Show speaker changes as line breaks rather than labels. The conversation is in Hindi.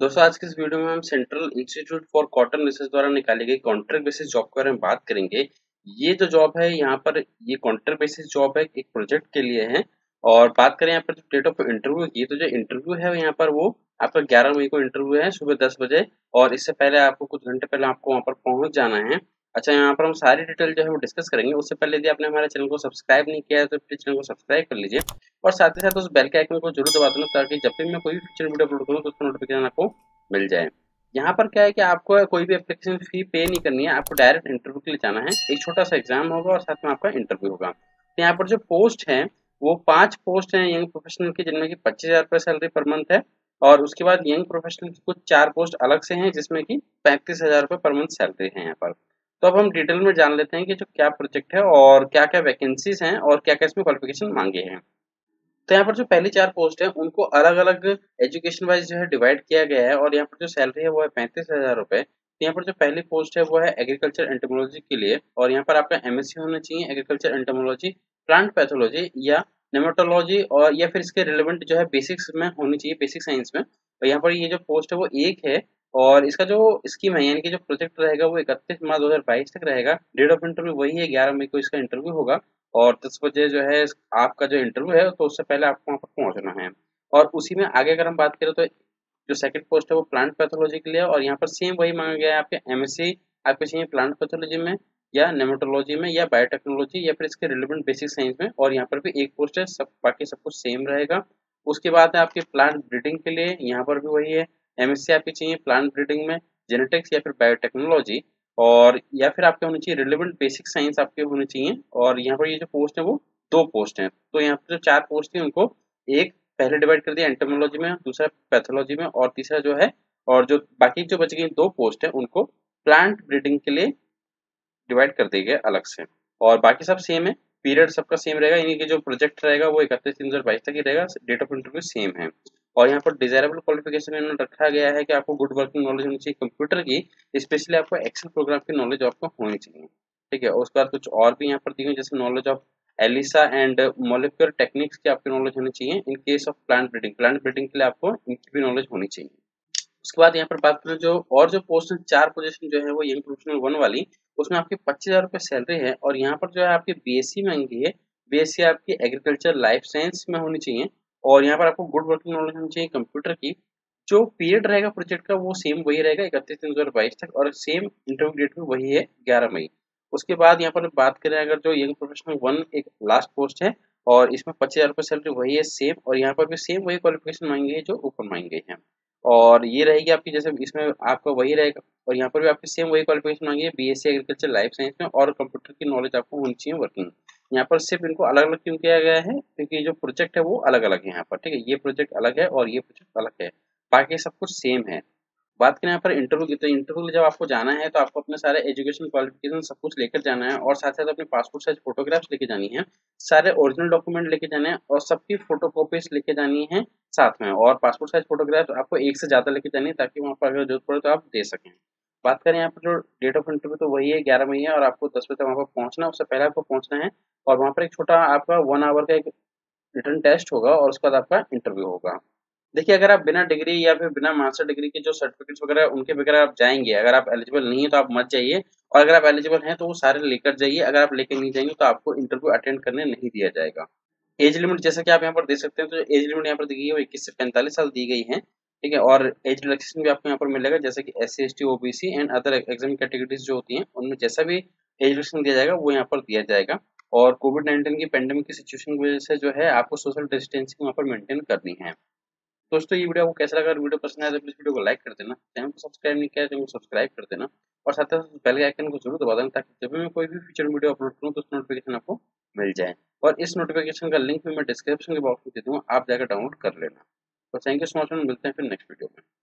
दोस्तों आज की इस वीडियो में हम central institute for cotton research द्वारा निकाली गई कॉन्ट्रैक्ट बेसिस जॉब के बारे में बात करेंगे। ये जो जॉब है यहाँ पर ये कॉन्ट्रैक्ट बेसिस जॉब है, एक प्रोजेक्ट के लिए है। और बात करें यहाँ पर जो डेट ऑफ इंटरव्यू की, तो जो इंटरव्यू है यहाँ पर वो आपका 11 मई को इंटरव्यू है सुबह 10 बजे। और इससे पहले आपको कुछ घंटे पहले आपको वहाँ पर पहुँच जाना है। अच्छा, यहाँ पर हम सारी डिटेल जो है वो डिस्कस करेंगे। उससे पहले यदि आपने हमारे चैनल को सब्सक्राइब नहीं किया है तो प्लीज चैनल को सब्सक्राइब कर लीजिए और साथ ही साथ उस बेल के आइकन को जरूर दबा देना, ताकि जब भी मैं कोई भी फ्यूचर वीडियो अपलोड करूँ तो उसका नोटिफिकेशन आपको मिल जाए। यहाँ पर क्या है कि आपको कोई भी एप्लीकेशन फी पे नहीं करनी है, आपको डायरेक्ट इंटरव्यू के लिए जाना है। एक छोटा सा एग्जाम होगा और साथ में आपका इंटरव्यू होगा। तो यहाँ पर जो पोस्ट है वो 5 पोस्ट हैं यंग प्रोफेशनल की, जिनमें की 25,000 सैलरी पर मंथ है। और उसके बाद यंग प्रोफेशनल की कुछ 4 पोस्ट अलग से हैं, जिसमें की 35,000 पर मंथ सैलरी है यहाँ पर। तो अब हम डिटेल में जान लेते हैं कि जो क्या प्रोजेक्ट है और क्या क्या वैकेंसीज हैं और क्या क्या इसमें क्वालिफिकेशन मांगे हैं। तो यहाँ पर जो पहली 4 पोस्ट है उनको अलग-अलग एजुकेशन वाइज़ जो है डिवाइड किया गया है और यहाँ पर जो सैलरी है वो है 35,000 रुपए। तो यहाँ पर जो पहली पोस्ट है वो है एग्रीकल्चर एंटोमोलॉजी के लिए और यहाँ पर आपका एमएससी होना चाहिए एग्रीकल्चर एंटोमोलॉजी, प्लांट पैथोलॉजी या नेमेटोलॉजी और या फिर इसके रिलेवेंट जो है बेसिक्स में होनी चाहिए, बेसिक साइंस में। और यहाँ पर ये जो पोस्ट है वो एक है और इसका जो स्कीम है यानी कि जो प्रोजेक्ट रहेगा वो 31 मार्च 2022 तक रहेगा। डेट ऑफ इंटरव्यू वही है, 11 मई को इसका इंटरव्यू होगा और 10 बजे जो है आपका जो इंटरव्यू है तो उससे पहले आपको वहाँ पर पहुँचना है। और उसी में आगे अगर हम बात करें तो जो सेकंड पोस्ट है वो प्लांट पैथोलॉजी के लिए है और यहाँ पर सेम वही मांगा गया है, आपके एमएससी आपको चाहिए प्लांट पैथोलॉजी में या नेमेटोलॉजी में या बायोटेक्नोलॉजी या फिर इसके रिलेवेंट बेसिक साइंस में। और यहाँ पर भी एक पोस्ट है, सब बाकी सब कुछ सेम रहेगा। उसके बाद है आपके प्लांट ब्रीडिंग के लिए, यहाँ पर भी वही है, एमएससी आपकी चाहिए प्लांट ब्रीडिंग में, जेनेटिक्स या फिर बायोटेक्नोलॉजी और या फिर आपके होनी चाहिए रिलेवेंट बेसिक साइंस आपके होने चाहिए। और यहाँ पर ये जो पोस्ट है वो 2 पोस्ट हैं। तो यहाँ पर जो 4 पोस्ट थी उनको एक पहले डिवाइड कर दिया एंटोमोलॉजी में, दूसरा पैथोलॉजी में और तीसरा जो है और जो बाकी जो बच गई 2 पोस्ट है उनको प्लांट ब्रीडिंग के लिए डिवाइड कर दिए गए अलग से। और बाकी सब सेम है, पीरियड सबका सेम रहेगा, यानी कि जो प्रोजेक्ट रहेगा वो 31/3/2022 तक ही रहेगा, डेट ऑफ इंटरव्यू सेम है। और यहाँ पर डिजायरेबल क्वालिफिकेशन इन्होंने रखा गया है कि आपको गुड वर्किंग नॉलेज होनी चाहिए कंप्यूटर की, स्पेशली आपको एक्सेल प्रोग्राम की नॉलेज आपको होनी चाहिए। ठीक है, उसके बाद कुछ और भी यहाँ पर दी हुई जैसे knowledge of ELISA and molecular techniques की आपकी नॉलेज होनी चाहिए। In case of plant breeding के लिए आपको इनकी भी नॉलेज होनी चाहिए। उसके बाद यहाँ पर बात करें जो और जो पोस्ट 4 पोजीशन जो है वो यंग प्रोफेशनल 1 वाली, उसमें आपकी 25,000 सैलरी है और यहाँ पर जो है आपकी बीएससी मांगी है। बीएससी आपकी एग्रीकल्चर लाइफ साइंस में होनी चाहिए और यहाँ पर आपको गुड वर्किंग नॉलेज होनी चाहिए कंप्यूटर की। जो पीरियड रहेगा प्रोजेक्ट का वो सेम वही रहेगा 31/3/2022 तक और सेम इंटरव्यू डेट भी वही है 11 मई। उसके बाद यहाँ पर बात करें अगर जो यंग प्रोफेशनल 1 एक लास्ट पोस्ट है और इसमें 25,000 सैलरी वही है सेम और यहाँ पर भी सेम वही क्वालिफिकेशन मांगी है जो ऊपर मांगी गई है। और ये रहेगी आपकी जैसे इसमें आपका वही रहेगा और यहाँ पर भी आपकी सेम वही क्वालिफिकेशन मांगी है बीएससी एग्रीकल्चर लाइफ साइंस में और कंप्यूटर की नॉलेज आपको होनी चाहिए वर्किंग। यहाँ पर सिर्फ इनको अलग अलग क्यों किया गया है क्योंकि जो प्रोजेक्ट है वो अलग अलग है यहाँ पर। ठीक है, ये प्रोजेक्ट अलग है और ये प्रोजेक्ट अलग है, बाकी सब कुछ सेम है। बात करें यहाँ पर इंटरव्यू की, तो इंटरव्यू जब आपको जाना है तो आपको अपने सारे एजुकेशन क्वालिफिकेशन सब कुछ लेकर जाना है और साथ साथ अपने पासपोर्ट साइज फोटोग्राफ्स लेके जानी है, सारे ओरिजिनल डॉक्यूमेंट लेके जाने हैं और सबकी फोटोकॉपीज लेके जानी है साथ में। और पासपोर्ट साइज फोटोग्राफ्स आपको एक से ज़्यादा लेके जानी है ताकि वहाँ पर अगर जरूरत पड़े तो आप दे सकें। बात करें यहाँ पर जो डेट ऑफ इंटरव्यू तो वही है 11 मई है और आपको 10 बजे तक वहाँ पर पहुँचना है, उससे पहले आपको पहुँचना है। और वहाँ पर एक छोटा आपका 1 आवर का एक रिटन टेस्ट होगा और उसके बाद आपका इंटरव्यू होगा। देखिए, अगर आप बिना डिग्री या फिर बिना मास्टर डिग्री के जो सर्टिफिकेट्स वगैरह उनके बगैर आप जाएँगे, अगर आप एलिजिबल नहीं है तो आप मत जाइए और अगर आप एलिजिबल हैं तो वो सारे लेकर जाइए। अगर आप लेके नहीं जाएँगे तो आपको इंटरव्यू अटेंड करने नहीं दिया जाएगा। एज लिमिट जैसा कि आप यहाँ पर देख सकते हैं, तो एज लिमिट यहाँ पर दी गई है वो 21 से 45 साल दी गई है। ठीक है, और एज रिलैक्सेशन भी आपको यहाँ पर मिलेगा जैसे कि SC, ST, OBC and other exam categories जो होती हैं उनमें जैसा भी एज रिलैक्सेशन दिया जाएगा वो यहाँ पर दिया जाएगा। और कोविड-19 की पैंडेमिक की सिचुएशन की वजह से जो है आपको सोशल डिस्टेंसिंग वहाँ पर मेंटेन करनी है। दोस्तों ये वीडियो आपको कैसा लगा? अगर वीडियो पसंद आया तो प्लीज वीडियो को लाइक कर देना, चैनल को सब्सक्राइब नहीं किया है चैनल को सब्सक्राइब कर देना और साथ साथ बेल के आइकन को जरूर दबा देना ताकि जब भी मैं कोई भी फ्यूचर वीडियो अपलोड करूँ तो उसका नोटिफिकेशन आपको मिल जाए। और इस नोटिफिकेशन का लिंक भी मैं डिस्क्रिप्शन के बॉक्स में दे दूँगा, आप जाकर डाउनलोड कर लेना। तो थैंक यू सो मच, मिलते हैं फिर नेक्स्ट वीडियो में।